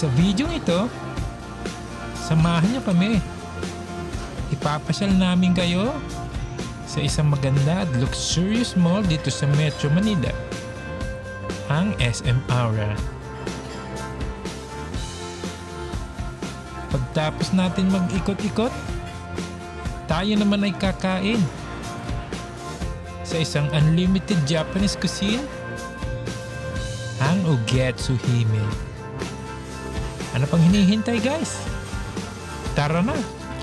Sa video ito, samahan niyo kami. Ipapasyal namin kayo sa isang maganda at luxurious mall dito sa Metro Manila, ang SM Aura. Pagtapos natin mag-ikot-ikot, tayo naman ay kakain sa isang unlimited Japanese cuisine, ang Ogetsu Hime. Ano pang hinihintay guys? Tara na!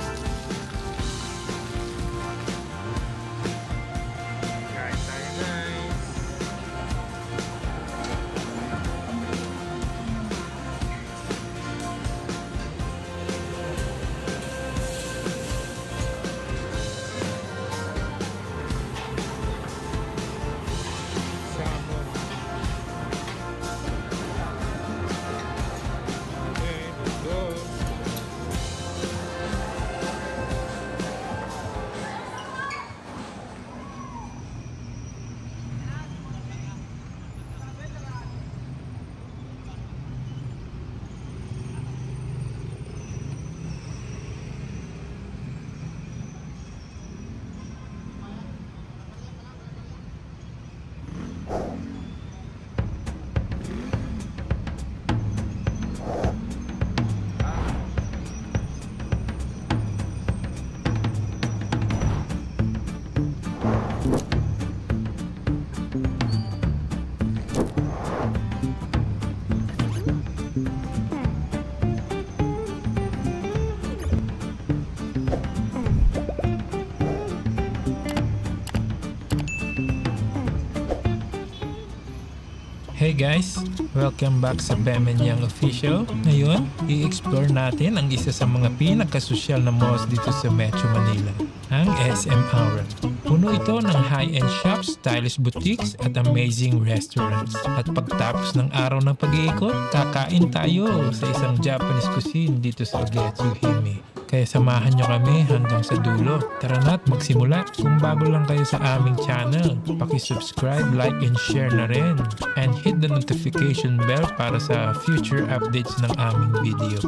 Hey guys! Welcome back sa Bemenyang Official. Ngayon, i-explore natin ang isa sa mga pinakasosyal na malls dito sa Metro Manila, ang SM Aura. Puno ito ng high-end shops, stylish boutiques at amazing restaurants. At pagtapos ng araw ng pag-iikot, kakain tayo sa isang Japanese cuisine dito sa Ogetsu Hime. Kaya samahan nyo kami hanggang sa dulo. Tara na't magsimula. Kung bago lang kayo sa aming channel, paki-subscribe, like, and share na rin. And hit the notification bell para sa future updates ng aming video.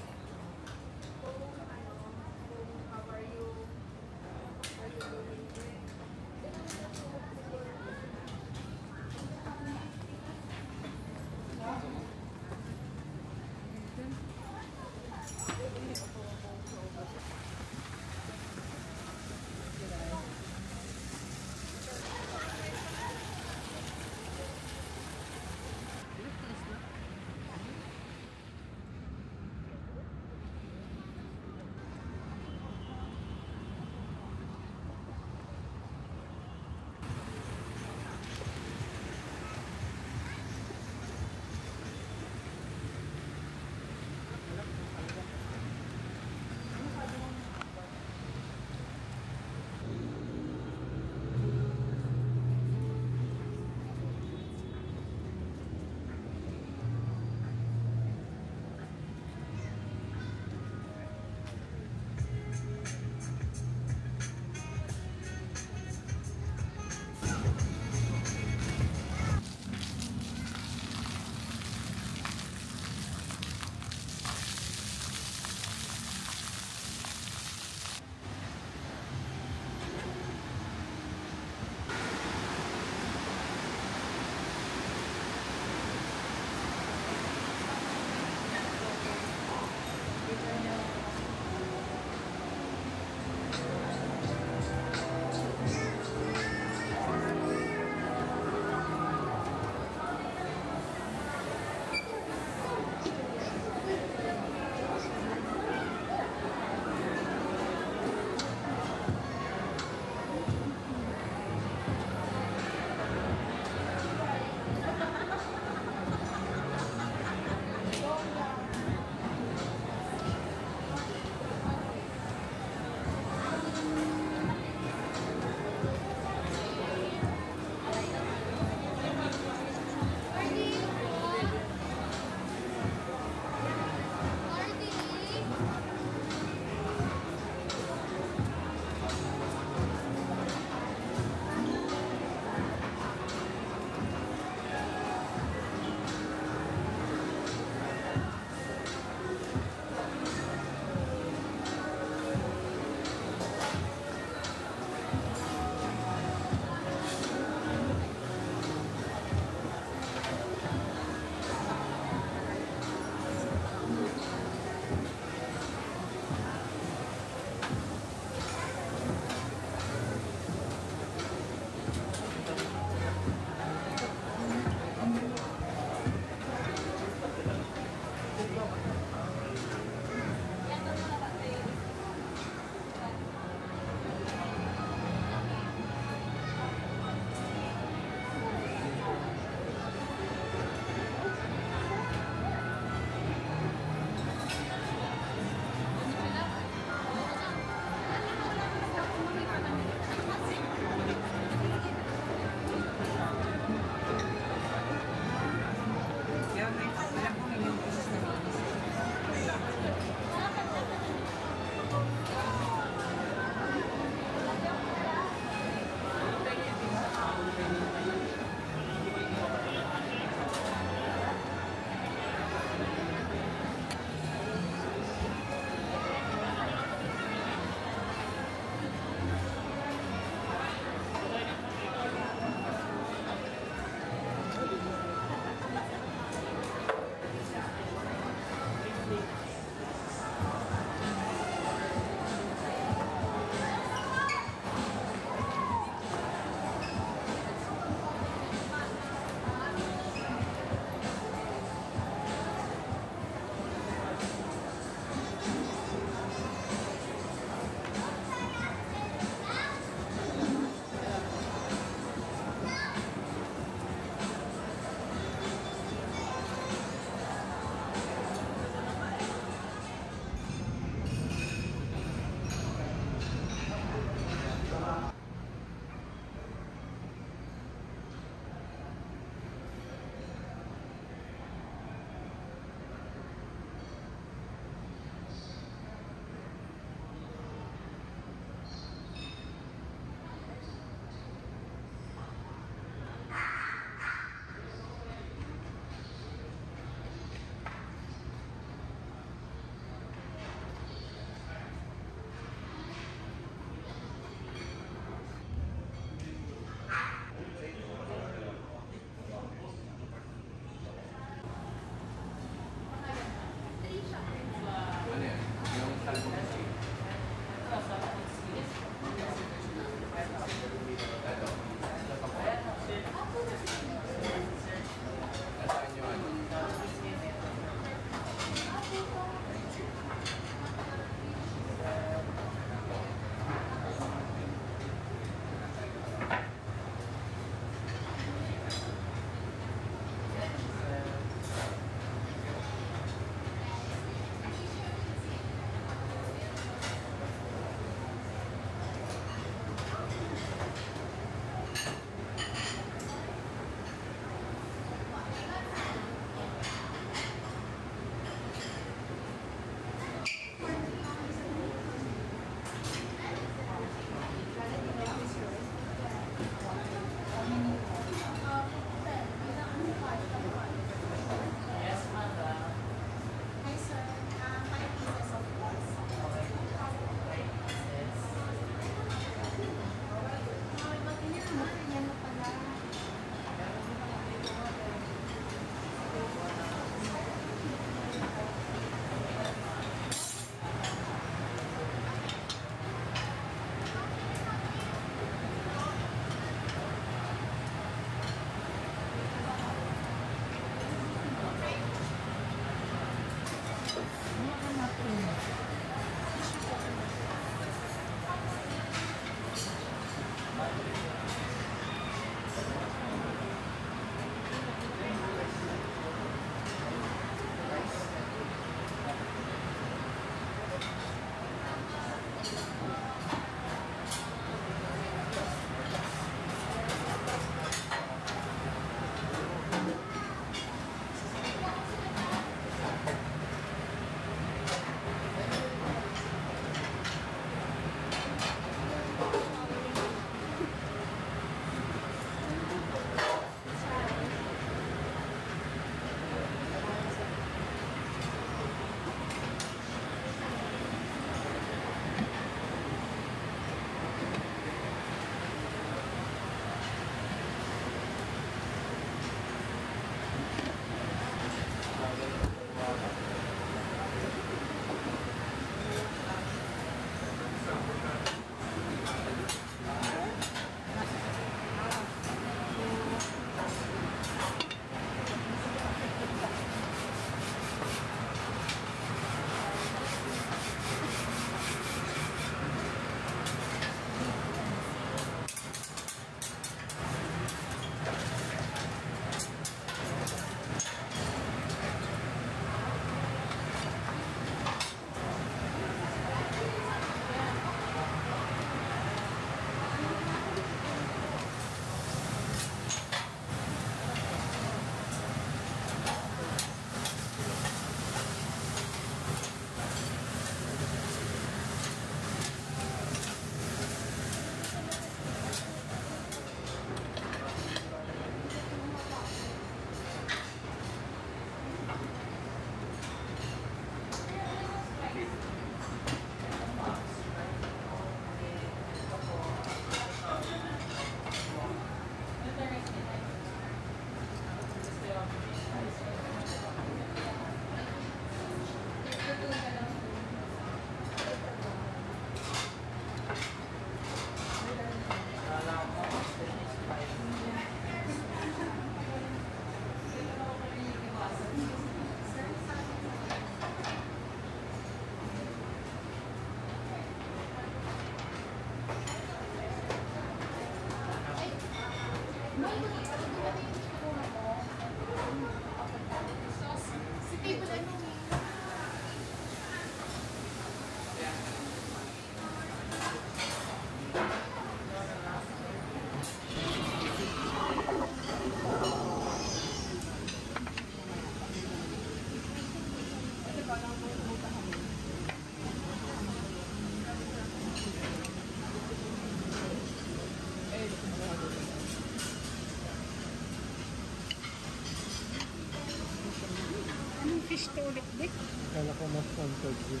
Anong fish to ulit, Dick? Kala ko mas sponsored yun.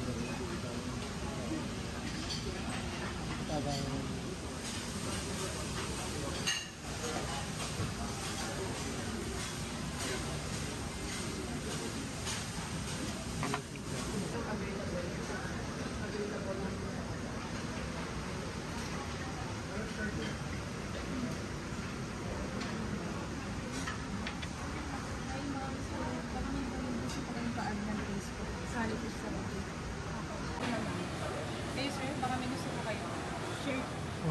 Parang Kayo, sir, baka may gusto po kayo. Sure.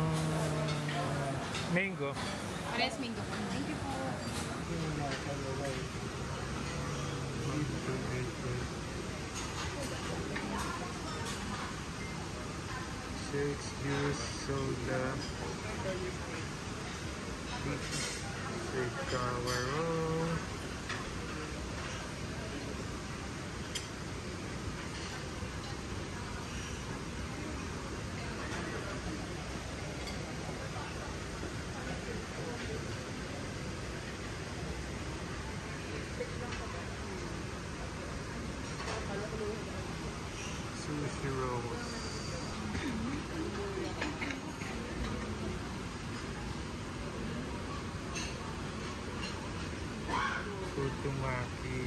Mango. Pares mango po. Thank you po. Shakes, juice, soda. Shake cover roll. Sushi rolls. Teppanyaki.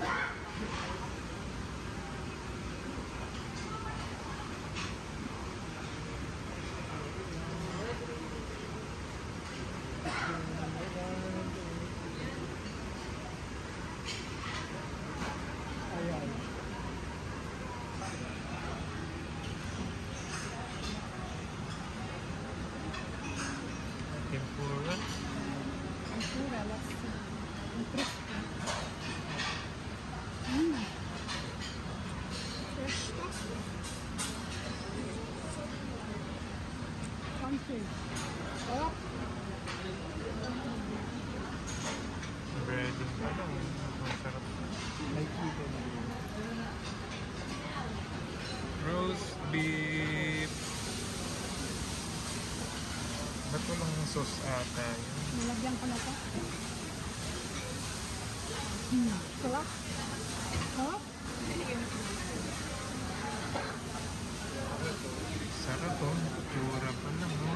Tempura. Tempura, let's see. Ang crispy. Fresh stuff. Country. Oh. Breading pa lang. Masarap. may chicken. Roast beef. Ba't walang sauce ata yun? Nilagyan ko na to. Sarap. Sarap. Sarap oh. Tsura pa lang oh.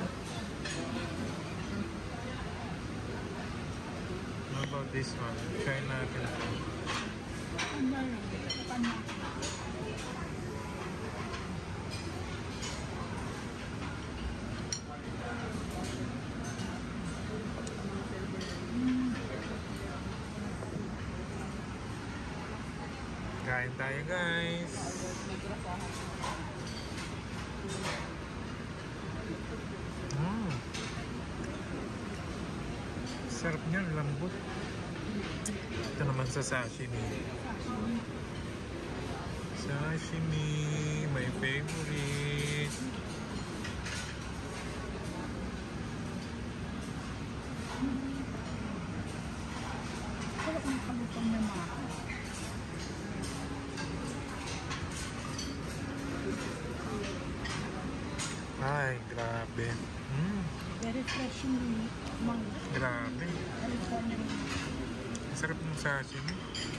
How about this one? Try natin ito. Ano yun? Teppanyaki. Kain tayo guys. Sarap niya, lambot. Ito naman sa sashimi. Sashimi, my favorite. Sarap ng kalutong na mga. Ay, grabe. Very fresh yung mango. Grabe. Sarap ng sashimi.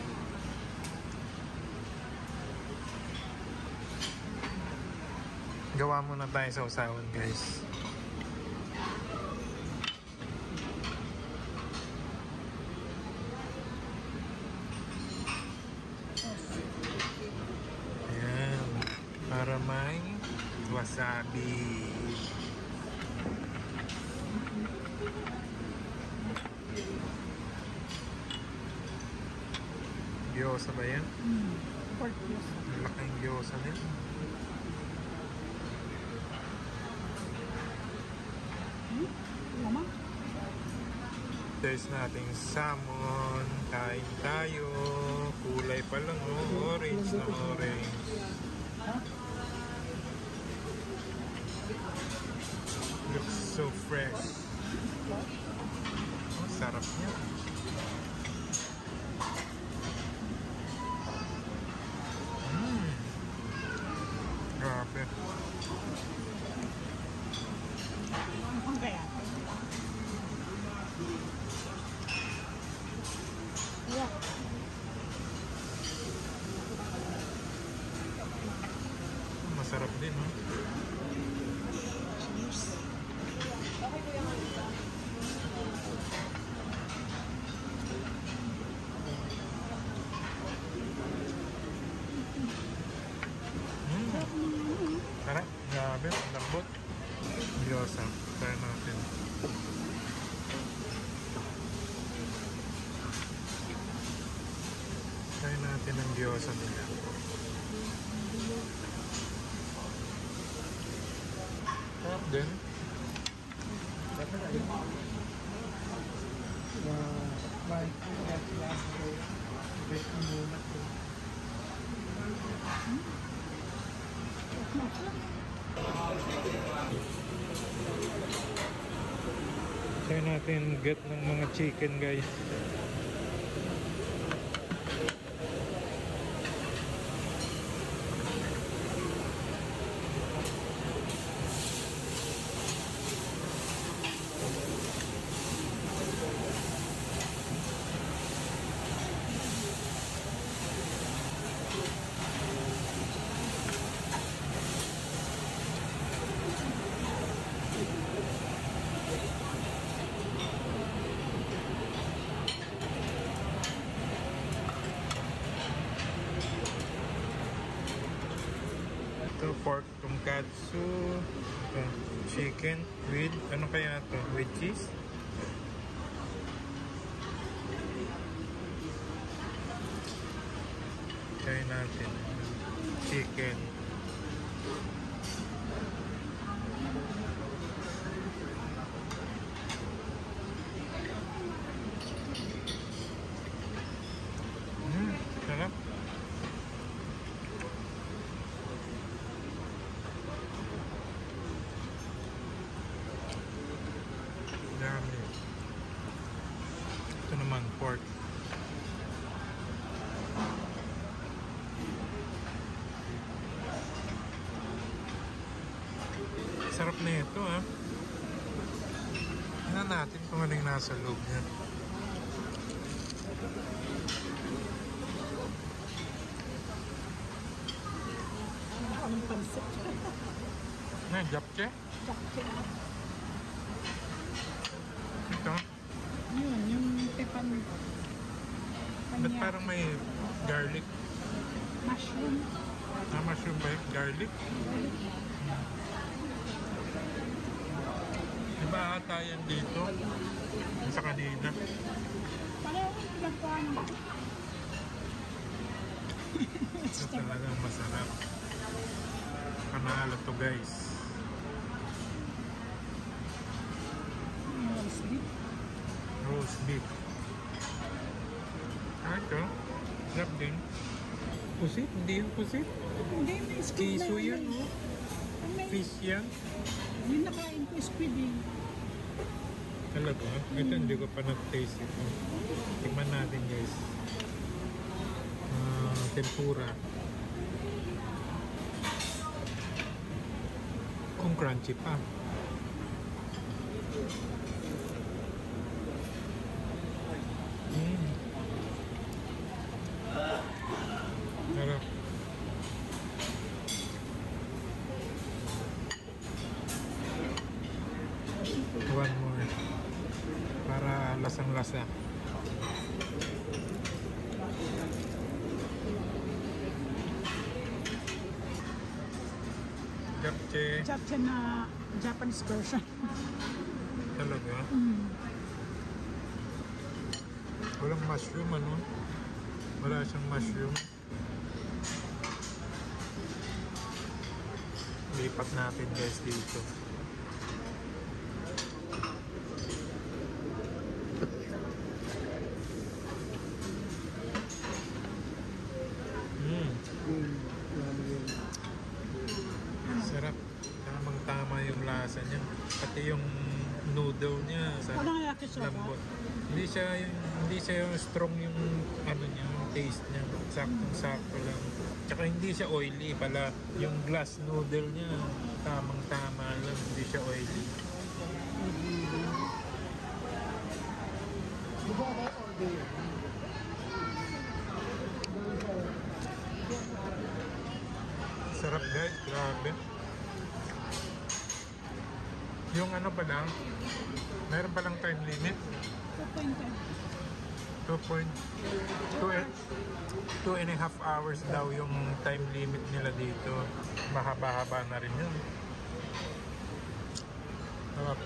Gawa muna tayo sa usawan guys. Ayan. Para may wasabi. Gyoza ba yan? Pork gyoza. Malaking gyoza nila. Lamang. There's nating salmon. Kain tayo. Kulay pa lang, oh. Orange na orange. Looks so fresh. Oh, sarap niya. Grabe. Ang kaya? Yeah. Masarap din, no? Cheers. Sarap. Grabe. Lambot. Diyosa. Try natin. Try natin ang diyosa nila. Sarap din. Definitely. My last day. Best muna ko. Try natin get ng mga chicken, guys. Ito, pork tonkatsu. Ito, chicken with, ano kaya ito? With cheese? Try natin. Chicken. Sarap. Dami. Ito naman, pork. Sarap na ito, ha? Tingnan natin kung ano yung nasa loob niya. Anong pansit? Na, japche? Ito. Yun, yung tepan. Ba't parang may garlic? Mushroom. Ah, mushroom ba yun? Garlic? Diba ata yan dito? Sa kanina. Pareho yung pinagkuhan. Ito talagang masarap. Panalo to, guys. Roast beef. Roast beef. Ah, ito. Sarap din. Pusit? Hindi yung pusit. Hindi, may squid Kiso na yan, ano oh. eh. Fish yan. Yung nakain ko, squid eh. Talaga? Ito hindi ko pa na-taste ito. Tingnan natin, guys. Tempura. Kung crunchy pa. Sarap. One more. Para lasang-lasa. Japche. Japchae na Japanese version. Talaga? Walang mushroom, ano? Wala siyang mushroom. Lipat natin, guys, dito. yung noodle niya. Parang yakisoba. Lambot. Hindi siya yung strong yung ano niya, yung taste niya. Saktong-sakto lang. Tsaka hindi siya oily pala. Yung glass noodle niya, tamang-tama lang. Hindi siya oily. Sarap guys, grabe. Yung ano pa lang, meron pa lang time limit. 2.5 hours daw yung time limit nila dito. Mahaba-haba na rin yun. Sarap.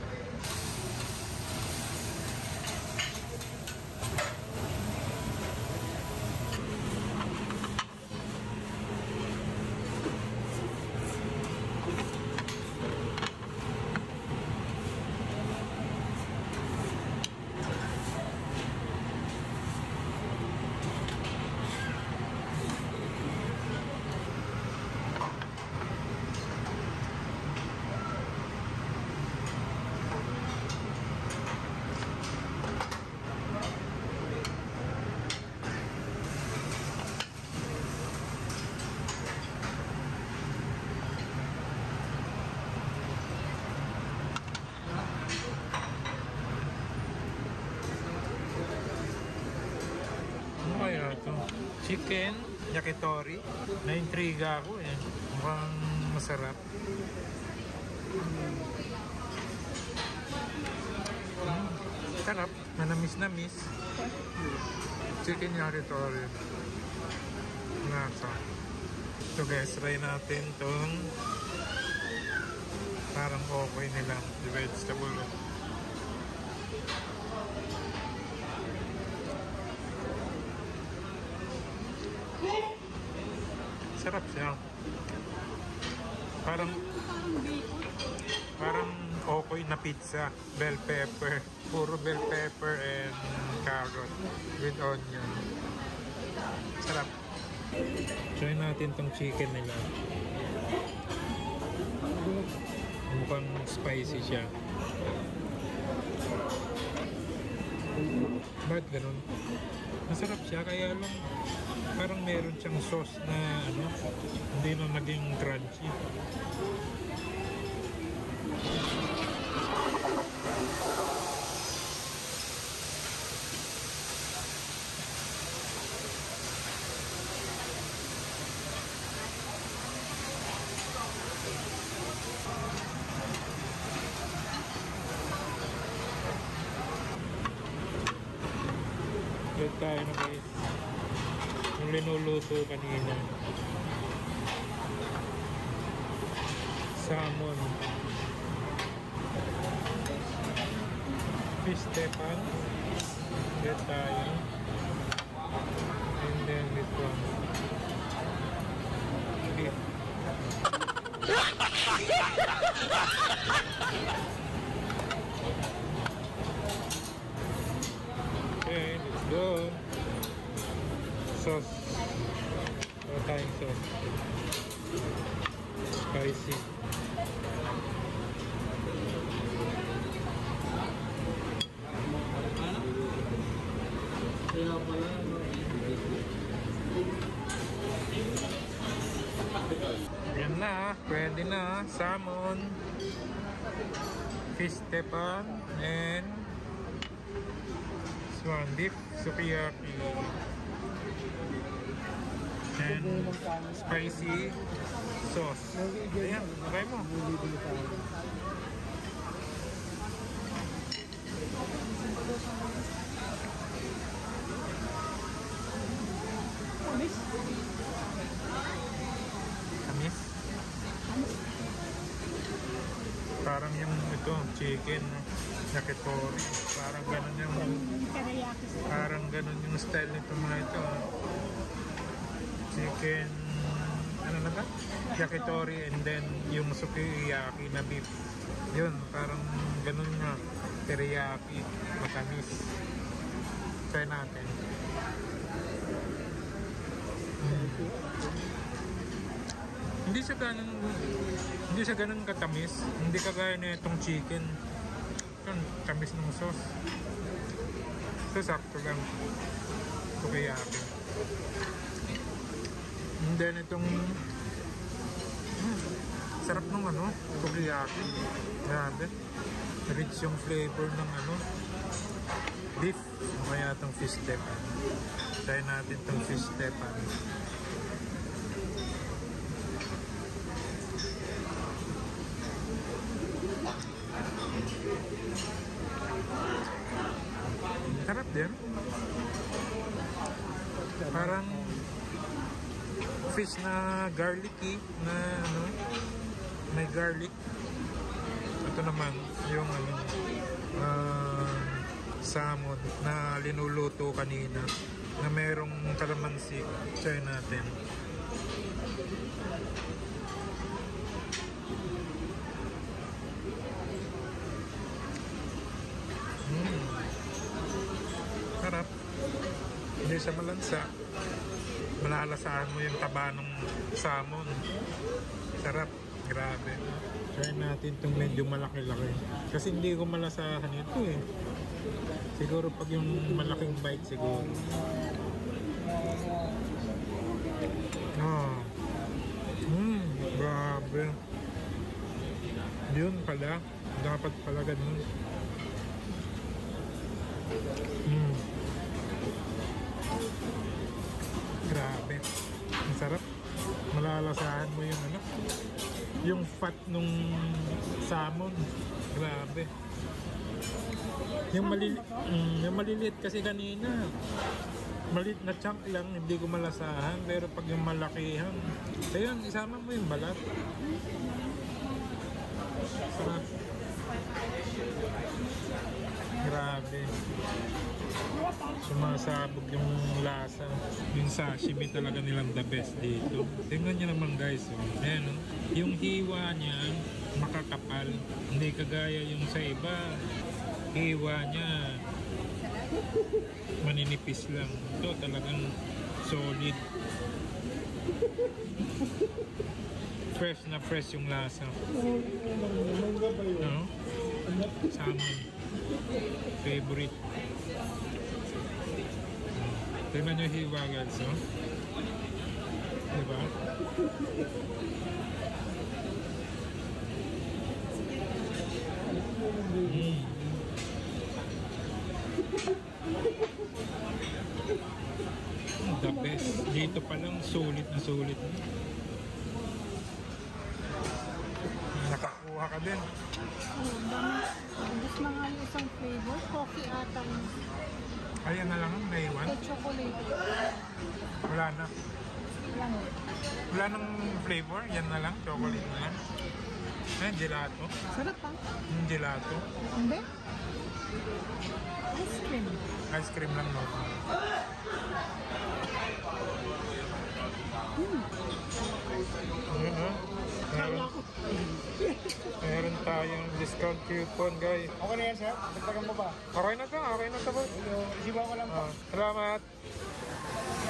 Kaya ito chicken yakitori, na-intriga ako eh, mukhang masarap. Sarap, manamis chicken yakitori nasa. So guys, try natin tong parang okay nila the vegetable. Sarap siya. Parang okay na pizza. Bell pepper. Puro bell pepper and carrot with onion. Sarap. Try natin tong chicken nila. Mukhang spicy siya. Bakit ganun? Masarap siya, kaya lang parang meron siyang sauce na ano, hindi na naging crunchy. Good tayo na guys. Yung linuluto kanina. Salmon. Fish tepan. Get tayo. And then this one. Beef. Okay, let's go. Sauce. Wala tayong sauce. Spicy. Kaya pala. Yan na, pwede na. Salmon. Fish tepan. And swan beef sukiyaki. And spicy sauce. Ayan, try mo. Tamis. Tamis? Parang yung ito, chicken yakitori. Parang ganun yung style nito mga ito. Chicken, ano na ba? Yakitori, and then yung sukiyaki na beef. Yun, parang ganun nga. Teriyaki, matamis. Try natin. Hindi Hindi siya ganun katamis. Hindi kagaya na itong chicken. Ito, tamis ng sauce. So, sakto lang. Sukiyaki. And then, itong sarap ng sukiyaki. Grabe. Rich yung flavor ng beef. O kaya itong fish tepan. Try natin itong fish tepan. Sarap din. Parang fish na garlicky na may garlic. Ito naman yung salmon na linuluto kanina na merong kalamansi. Try natin. Sarap. Hindi siya malansa. Malalasahan mo yung taba ng salmon. Sarap. Grabe. Try natin itong medyo malaki-laki. Kasi hindi ko malasahan ito eh. Siguro pag yung malaking bite siguro. Grabe. Yun pala. Dapat pala ganun. Grabe. Ang sarap. Malalasahan mo yung yung fat nung salmon. Grabe. Yung maliliit kasi kanina. Maliit na chunk lang, hindi ko malasahan. Pero pag yung malakihan, ayun, isama mo yung balat. Sarap. Grabe. Sumasabog yung lasa. Yung sashimi talaga nilang the best dito. Tingnan nyo naman guys. Ayan, yung hiwa niya makakapal. Hindi kagaya yung sa iba. Hiwa niya maninipis lang. Ito talagang solid. Fresh na fresh yung lasa. Salmon. Favorite. Tingnan nyo hiwa guys, diba? The best. Dito pa lang sulit na sulit. Nakakuha ka din. Gusto na nga yung isang flavor. Coffee ata yun. Ayan na lang ang naiwan. Ito chocolate. Wala na. Lang. Wala nang flavor. Yan na lang. Chocolate na lang. Ayan, gelato. Sarap pa. Yung gelato. Hindi? Ice cream. Ice cream lang no. Meron tayong discount coupon guys. Okay na yan, sir? Dagdagan mo ba? Okay na to boss. Isibaw ko lang po. Salamat.